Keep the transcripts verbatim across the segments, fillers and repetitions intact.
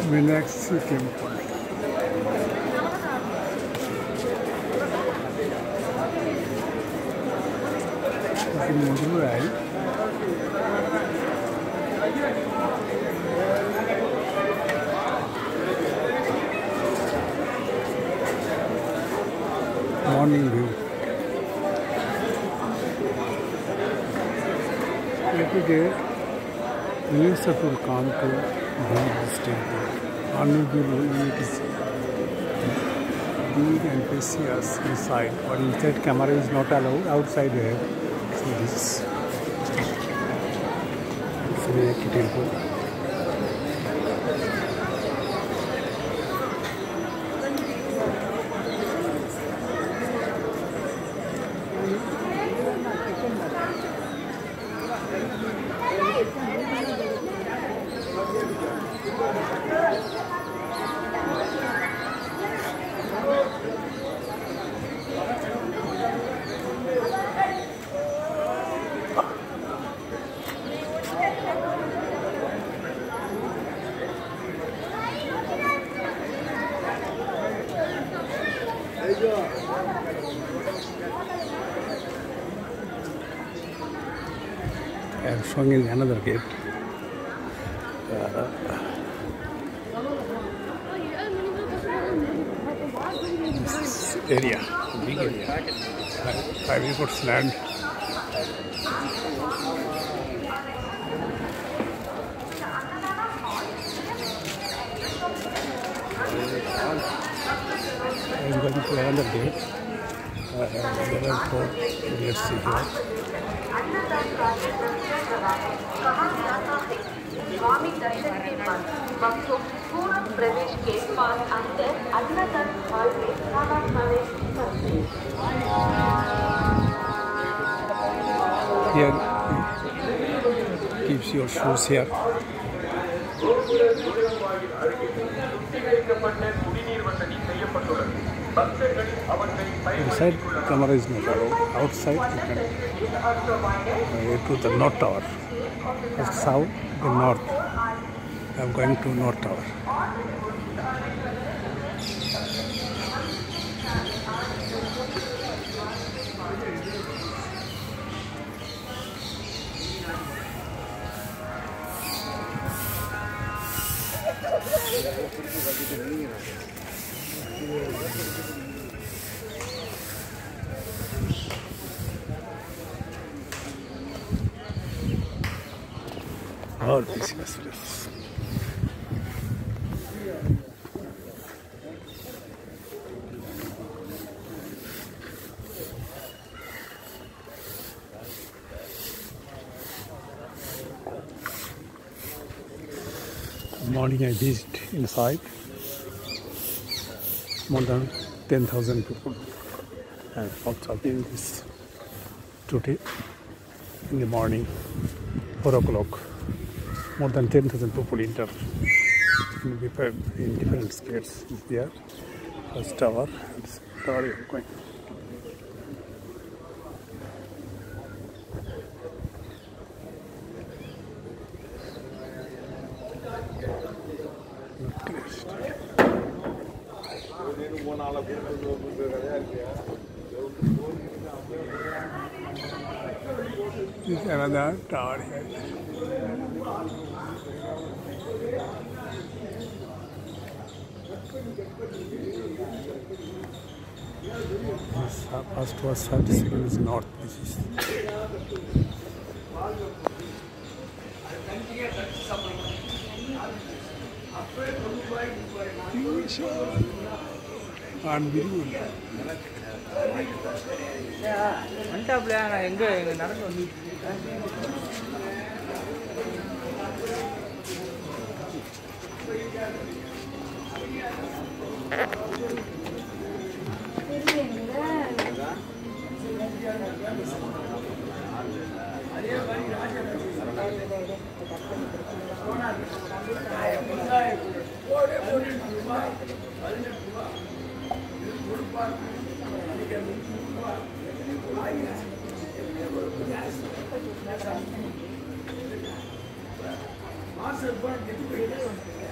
MEENAKSHI Temple. It's in Madurai. Morning view. Every day, millions of people come to view this temple. Unbelievable, it is big and precious inside, but inside camera is not allowed. Outside we have see this. It's a very cute temple. I am showing in another gate. Uh, this area, big area, five acres land. I am going to another gate. Uh, there are four. Let's see here. स्वामी दर्शन के बाद भक्तों पूर्ण प्रवेश के पास अंदर अन्नदान hall में खाना खाने की करते Here keeps your shoes here. Inside camera is not allowed. Outside you can go to the North Tower. First south, then north. I am going to North Tower. All business place. Morning I visited inside. More than ten thousand people and observing this today in the morning, four o'clock. More than ten thousand people enter in different, in different states there. First tower, it's tower you are going. This is another tower here. This first was south, second is north. This is unbelievable.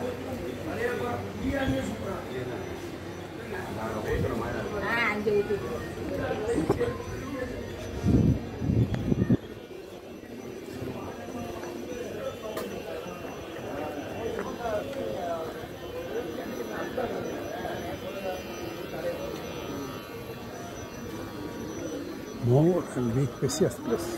More and big precious place.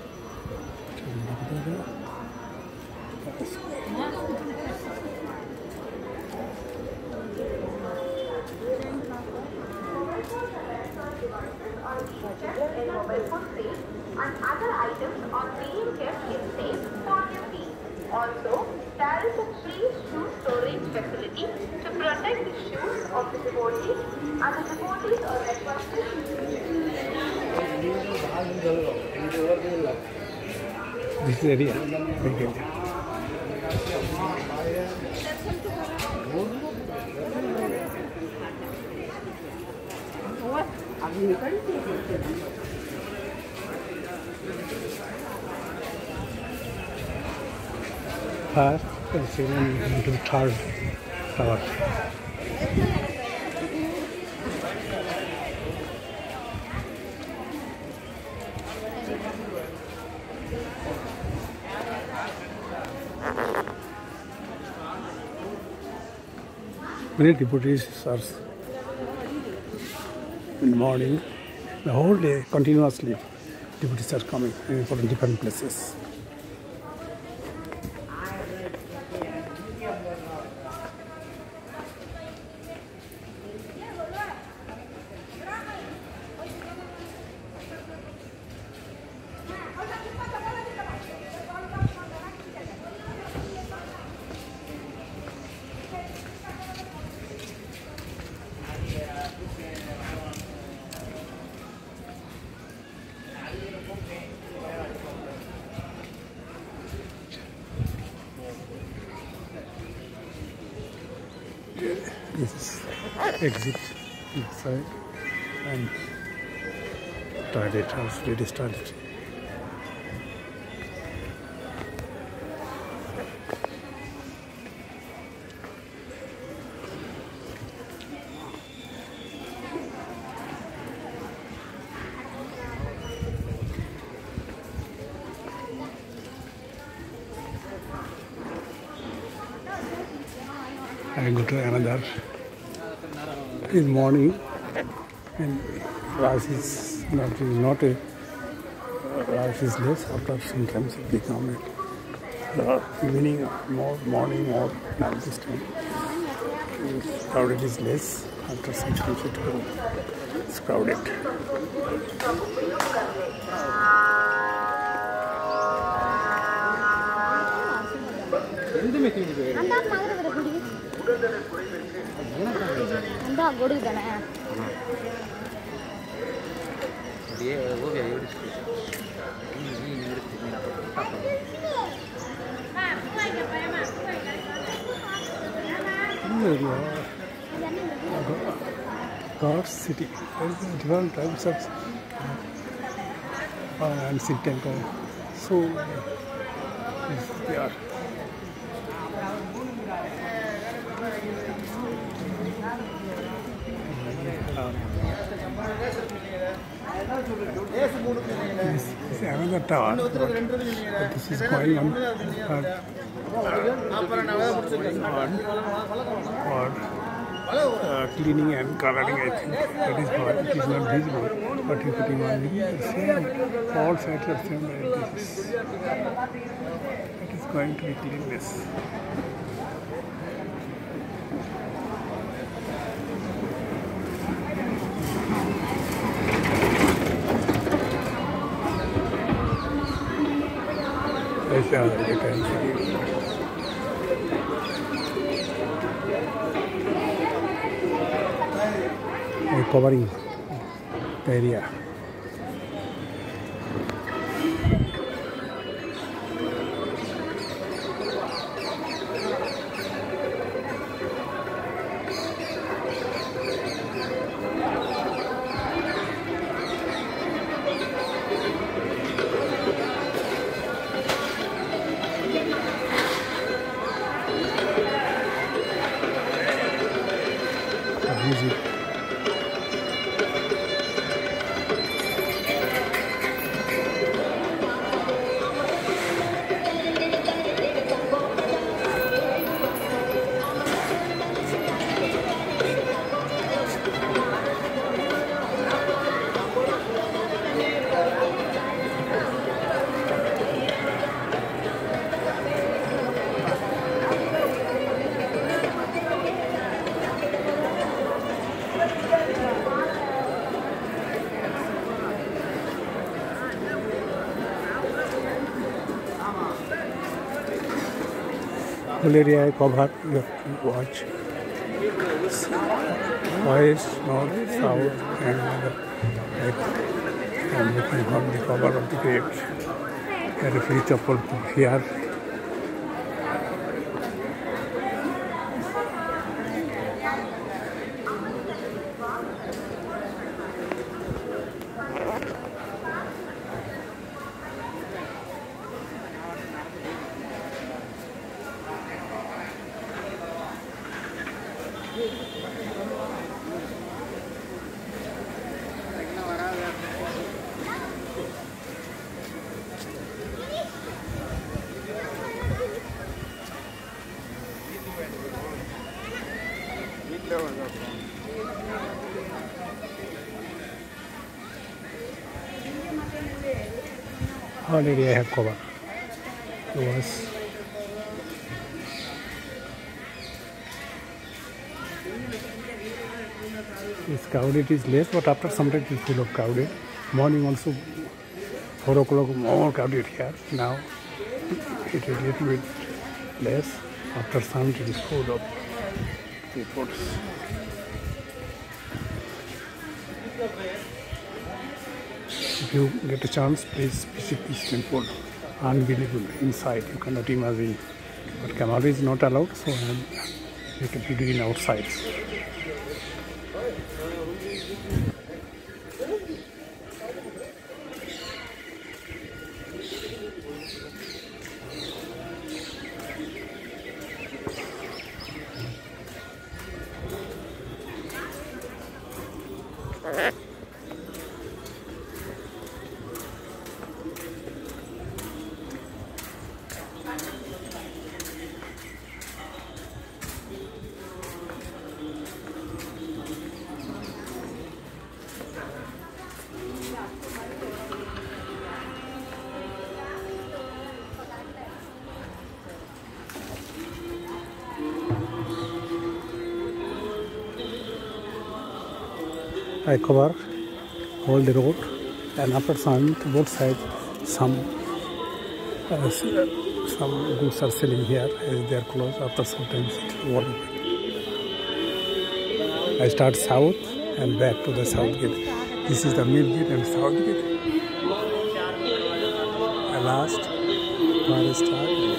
In mobile phone safe and other items are being kept in safe quantity. Also, there is a free shoe storage facility to protect the shoes of the devotees, and the devotees are requested. This area, big area. First, let's see into the third tower. Many devotees are in the morning, the whole day continuously. Devotees are coming from different places. This is exit inside and toilet house, ladies toilet. I go to another in the morning, and rice is not, is not a rice is less. After sometimes it becomes the evening more, morning or night this time. Crowded is less. After sometimes it goes, it's crowded. Anda gori dana. Dia gua biar yaudah. God city. There is different types of uh, and Sikh temple. So they are. Um, this is another tower, but, but this is going on for, for uh, cleaning and coloring, I think. That is why it is not visible, but you putting on the same, all sides are same like this. It is going to be cleanless. That's how they can see. We're covering the area. whole area I cover. You have to watch west, north, south, and right. I'm looking from the cover of the gate. There is free chapel here. All area I have covered. It was it's crowded is less, but after some time it is full of crowded. Morning also four o'clock more crowded here. Now it is little bit less. After sun it is full of people. If you get a chance, please visit this temple. Unbelievable inside, you cannot imagine. But camera is not allowed, so I am make a video in outside. I cover all the road, and after sun, both sides, some uh, some goods are selling here as they are closed. After sometimes it will open. I start south and back to the south gate. This is the main gate and south gate. I last where I start.